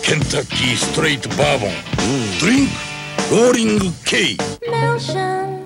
ケンタッキーストレートバーボン、ドリンクローリング K。